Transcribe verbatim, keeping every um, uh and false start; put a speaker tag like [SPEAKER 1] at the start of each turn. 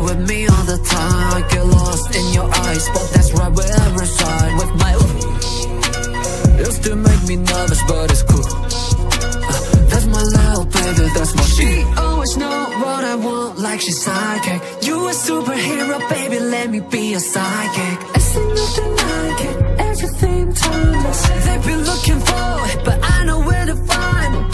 [SPEAKER 1] you're with me all the time. I get lost in your eyes, but that's right where I reside. With my ooh, you still make me nervous, but it's cool. uh, That's my little baby, that's my she. Always know what I want, like she's psychic. You a superhero, baby, let me be a psychic. I see nothing like it, everything timeless. They've been looking for it, but I know where to find it.